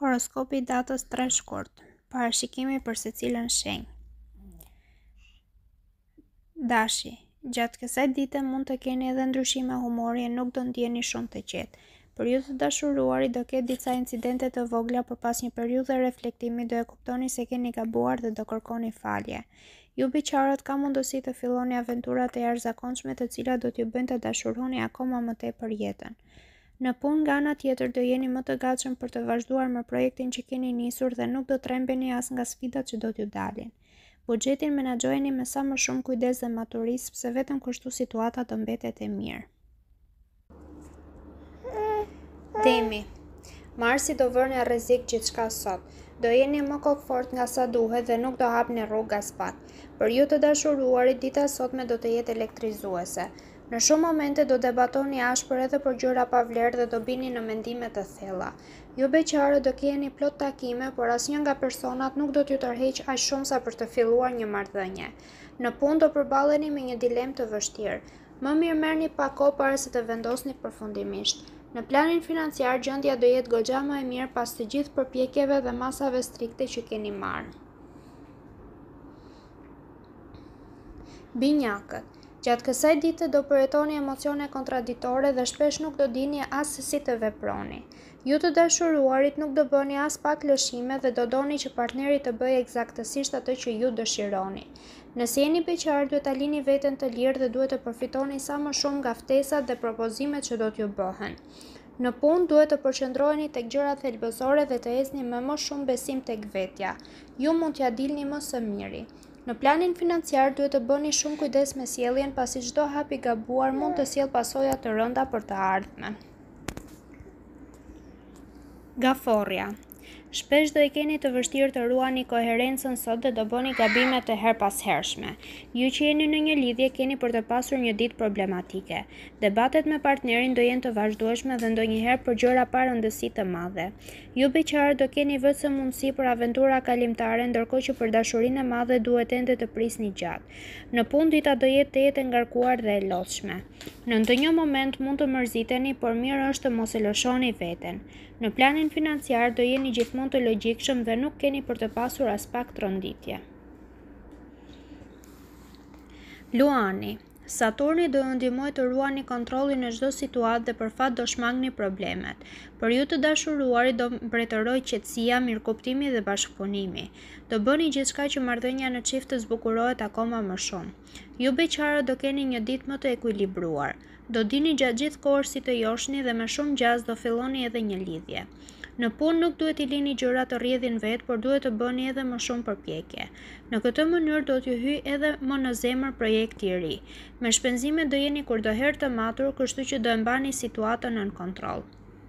Horoskopi i datës 3 shkurt. Parashikimi për secilën shenjë. Dashi. Gjatë kësaj dite mund të keni edhe ndryshime humori e nuk do ndjeni shumë të qetë. Për ju të dashuruarit do ketë disa incidente të vogla, por pas një periudhe reflektimi do e kuptoni se keni gabuar dhe do kërkoni falje. Ju biqarët ka mundësi të filloni aventurat e jashtëzakonshme të cilat do t'ju bëjnë të dashuroni akoma më tepër jetën. Në punë nga ana tjetër do jeni më të gatshëm për të vazhduar me projektin që keni nisur dhe nuk do trembeni as nga sfidat që do t'ju dalin. Buxhetin menaxhojeni me sa më shumë kujdes dhe maturizë, sepse vetëm kështu situata do mbetet e mirë. Temi. Marsi do vërë në rrezik gjithçka sot. Do jeni më kokfort nga sa duhet dhe nuk do hapni rrugë as pak. Për ju të dashuruarit, dita sotme do të jetë elektrizuese. Në shumë momente do debatoni ashpër edhe për gjëra pa vlerë dhe do bini në mendime të thella. Ju beqarët do keni plot takime, por asnjë nga personat nuk do t'ju tërheq aq shumë sa për të filluar një marrëdhënie. Në punë do përballeni me një dilemë të vështirë. Më mirë merrni pak kohë para se të vendosni përfundimisht. Në planin financiar gjendja do jetë goxha më e mirë pas të gjithë përpjekjeve dhe masave strikte që keni marrë. Binjakët. Gjatë kësaj dite do përjetoni emocione kontraditore dhe shpesh nuk do dini as se si të veproni. Ju të dashuruarit nuk do bëni as pak lëshime dhe do doni që partneri të bëjë eksaktësisht atë që ju dëshironi. Nëse jeni beqar, duhet ta lini veten të lirë dhe duhet të përfitoni sa më shumë nga ftesat dhe propozimet që do t'ju bëhen. Në punë duhet të përqendroheni tek gjërat thelbësore dhe të ecni me më shumë besim tek vetja. Ju mund t'ja dilni më së miri. Në planin financiar duhet të bëni shumë kujdes me sjelljen, pasi çdo hap i gabuar mund të sjellë pasoja të rënda për të ardhmen. Gaforria. Shpesh do e keni të vështirë të ruani koherencën sot dhe do bëni gabime të herpashershme. Ju që jeni në një lidhje keni për të pasur një ditë problematike. Debatet me partnerin do jenë të vazhdueshme dhe ndonjëherë për gjëra pa rëndësi të madhe. Ju beqarët do keni vetëm mundësi për aventura kalimtare, ndërkohë që për dashurinë e madhe duhet ende të prisni gjatë. Në punë dita do jetë e ngarkuar dhe e lodhshme. Në ndonjë moment mund të mërziteni, por mirë është të mos e lëshoni veten. Në planin financiar do jeni gjithmonë të logjikshëm dhe nuk keni për të pasur as pak tronditje. Luani. Saturni do ju ndihmojë të ruani kontrollin në çdo situatë dhe për fat do shmangni problemet. Për ju të dashuruarit do mbretërojë qetësia, mirëkuptimi dhe bashkëpunimi. Do bëni gjithçka që marrëdhënia në çift të zbukurohet akoma më shumë. Ju beqarët do keni një ditë më të ekuilibruar. Do dini gjatë gjithë kohës si të joshni dhe me shumë gjaz do filloni edhe një lidhje. Në punë nuk duhet i lini gjëra të rrjedhin vetë, por duhet të bëni edhe më shumë përpjekje. Në këtë mënyrë do t'ju hyjë edhe më në zemër projekti i ri. Me shpenzime do jeni kurdoherë të matur, kështu që do e mbani situatën nën kontroll.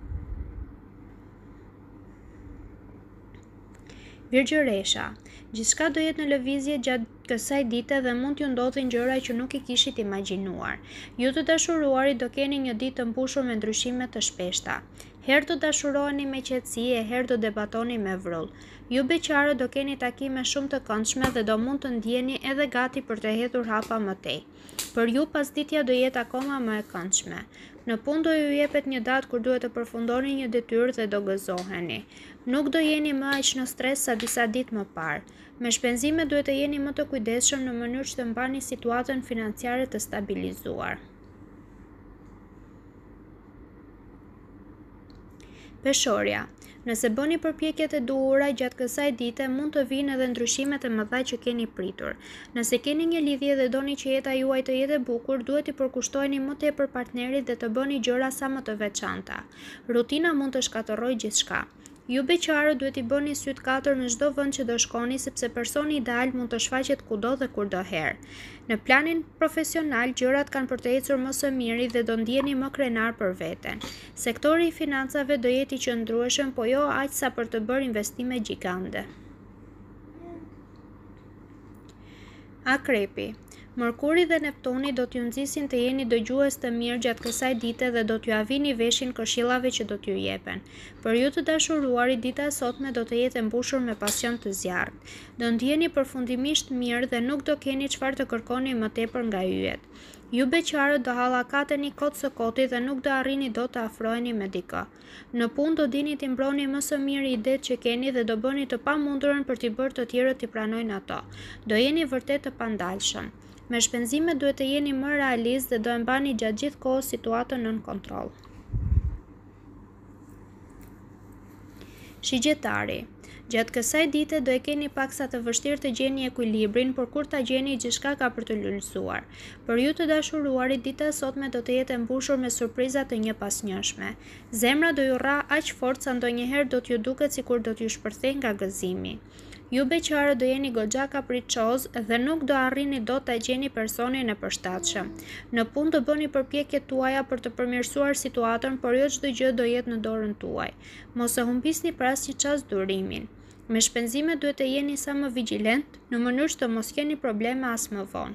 Virgjëresha. Gjithçka do jetë në lëvizje gjatë kësaj dite dhe mund t'ju ndodhin gjëra që nuk i kishit imagjinuar. Ju të dashuruarit do keni një ditë të mbushur me ndryshime të shpeshta. Herë do dashuroheni me qetësi e herë do debatoni me vrull. Ju beqarët do keni takime shumë të këndshme dhe do mund të ndjeni edhe gati për të hedhur hapa më tej. Për ju pasditja do jetë akoma më e këndshme. Në punë do ju jepet një datë kur duhet të përfundoni një detyrë dhe do gëzoheni. Nuk do jeni më aq në stres sa disa ditë më parë. Me shpenzime duhet të jeni më të kujdesshëm në mënyrë që të mbani situatën financiare të stabilizuar. Peshorja. Nëse bëni përpjekjet e duhura gjatë kësaj dite, mund të vinë edhe ndryshimet e mëdha që keni pritur. Nëse keni një lidhje dhe doni që jeta juaj të jetë e bukur, duhet i përkushtoheni më tepër partnerit dhe të bëni gjëra sa më të veçanta. Rutina mund të shkatërrojë gjithçka. Ju beqarët duhet i bëni syt katër në çdo vend që do shkoni, sepse personi ideal mund të shfaqet kudo dhe kudoherë. Në planin profesional, gjërat kanë për të ecur më së miri dhe do ndjeni më krenar për veten. Sektori i financave do jetë i qëndrueshëm, po jo aq sa për të bërë investime gjigande. Akrepi. Mërkuri dhe Neptuni do t'ju nxisin të jeni dëgjues të mirë gjatë kësaj dite dhe do t'ju avini veshin këshillave që do t'ju jepen. Për ju të dashuruarit, dita e sotme do të jetë e mbushur me pasion të zjarrt. Do ndjeni përfundimisht mirë dhe nuk do keni çfarë të kërkoni më tepër nga yjet. Ju beqarët do hallakateni kot së koti dhe nuk do arrini do të afroheni me dikë. Në punë do dini t'i mbroni më së miri idetë që keni dhe do bëni të pamundurën për t'i bërë të tjerët t'i pranojnë ato. Do jeni vërtet të pandalshëm. Me shpenzimet duhet të jeni më realist dhe do e mbani gjatë gjithë kohës situatën nën kontroll. Shigjetari. Gjatë kësaj dite do e keni paksa të vështirë të gjeni ekuilibrin, por kur ta gjeni gjithçka ka për të lulëzuar. Për ju të dashuruarit, dita e sotme do të jetë e mbushur me surpriza të njëpasnjëshme. Zemra do ju rra aq fort sa ndonjëherë do t'ju duket sikur do t'ju shpërthejë nga gëzimi. Ju beqarë do jeni goxha kapriçoz dhe nuk do arrini dot ta gjeni personin e përshtatshëm. Në punë do bëni përpjekjet tuaja për të përmirësuar situatën, por jo çdo gjë do jetë në dorën tuaj. Mos e humbisni për asnjë çast durimin. Me shpenzimet duhet të jeni sa më vigjilent në mënyrë që të mos keni probleme as më vonë.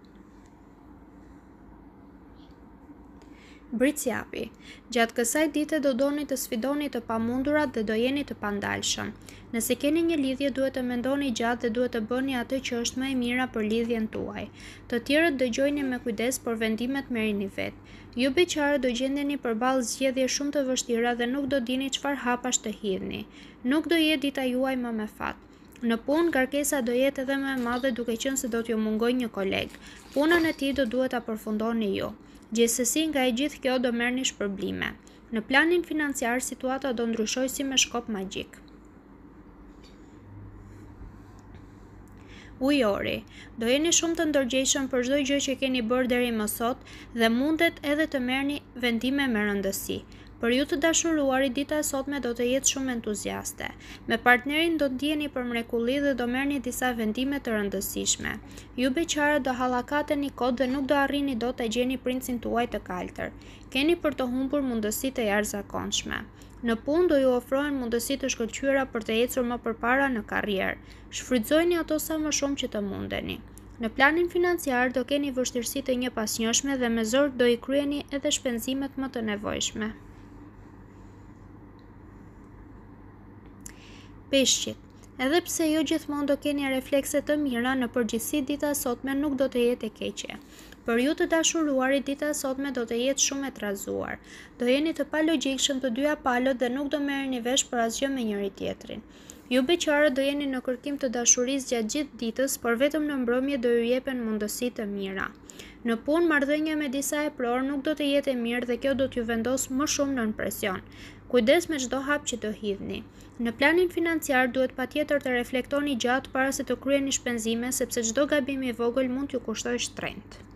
Britsjapi. Gjatë kësaj dite do doni të sfidoni të pamundurat dhe do jeni të pandalshëm. Nëse keni një lidhje duhet të mendoni gjatë dhe duhet të bëni atë që është më e mira për lidhjen tuaj. Të tjerët dëgjojeni me kujdes, por vendimet merrini vetë. Ju beqarë do gjendeni përballë zgjedhje shumë të vështira dhe nuk do dini çfarë hapash të hidhni. Nuk do jetë dita juaj më me fat. Në punë, ngarkesa do jetë edhe më e madhe duke qenë se do t'ju mungojë një koleg. Punën e tij do duhet ta përfundoni ju. Gjithsesi, nga e gjithë kjo do merrni shpërblime. Në planin financiar, situata do ndryshojë si me shkop magjik. Ujori. Do jeni shumë të ndërgjegjshëm për çdo gjë që keni bërë deri më sot dhe mundet edhe të merrni vendime me rëndësi. Për ju të dashuruarit, dita e sotme do të jetë shumë entuziaste. Me partnerin do ndjeni për mrekulli dhe do merrni disa vendime të rëndësishme. Ju beqarët do hallakateni kot dhe nuk do arrini dot ta gjeni princin tuaj të kaltër. Keni për të humbur mundësi të jashtëzakonshme. Në punë do ju ofrohen mundësi të shkëlqyera për të ecur më përpara në karrierë. Shfrytëzojeni ato sa më shumë që të mundeni. Në planin financiar do keni vështirësi të njëpasnjëshme dhe me zor do i kryeni edhe shpenzimet më të nevojshme. Peshqit. Edhe pse jo gjithmonë do keni reflekse të mira, në përgjithësi dita e sotme nuk do të jetë e keqe. Për ju të dashuruarit, dita e sotme do të jetë shumë e trazuar. Do jeni të palogjikshëm të dyja palët dhe nuk do merreni vesh për asgjë me njëri tjetrin. Ju beqarët do jeni në kërkim të dashurisë gjatë gjithë ditës, por vetëm në mbrëmje do ju jepen mundësi të mira. Në punë, marrëdhënia me disa e pror nuk do të jetë e mirë dhe kjo do t'ju vendos më shumë nën presion. Kujdes me çdo hap që do hidhni. Në planin financiar duhet patjetër të reflektoni gjatë para se të kryeni shpenzime, sepse çdo gabim i vogël mund t'ju kushtojë shtrenjtë.